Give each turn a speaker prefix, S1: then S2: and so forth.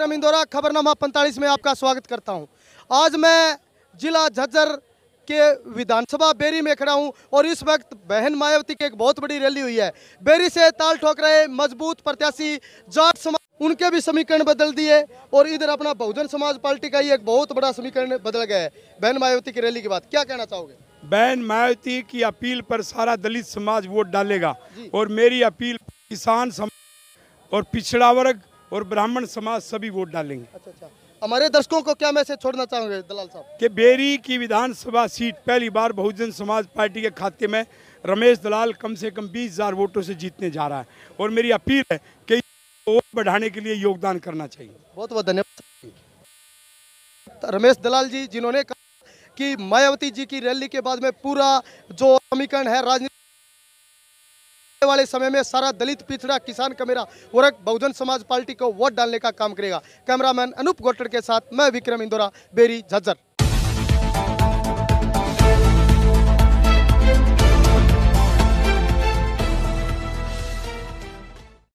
S1: विक्रम इंदौरा खबरनामा 45 में आपका स्वागत करता हूं। आज मैं जिला झज्जर के विधानसभा बेरी में खड़ा हूं और इस वक्त बहन मायावती की एक बहुत बड़ी रैली हुई है। बेरी से ताल ठोक रहे मजबूत प्रत्याशी जाट समाज, उनके भी समीकरण बदल दिए और इधर अपना बहुजन समाज पार्टी का ही एक बहुत बड़ा समीकरण बदल गया है। बहन मायावती की रैली के बाद क्या कहना चाहोगे?
S2: बहन मायावती की अपील पर सारा दलित समाज वोट डालेगा और मेरी अपील किसान समाज और पिछड़ा वर्ग और ब्राह्मण समाज सभी वोट डालेंगे।
S1: अच्छा, हमारे दर्शकों को क्या मैसेज छोड़ना चाहोगे दलाल साहब?
S2: कि बेरी की विधानसभा सीट पहली बार बहुजन समाज पार्टी के खाते में रमेश दलाल कम से कम 20,000 वोटों से जीतने जा रहा है और मेरी अपील है कि वोट बढ़ाने के लिए योगदान करना चाहिए।
S1: बहुत बहुत धन्यवाद रमेश दलाल जी, जिन्होंने कहा कि मायावती जी की रैली के बाद में पूरा जो समीकरण है राजनीति वाले समय में सारा दलित पिछड़ा किसान का मेरा वर्ग बहुजन समाज पार्टी को वोट डालने का काम करेगा। कैमरामैन अनूप गोटड़ के साथ मैं विक्रम इंदौरा, बेरी झज्जर।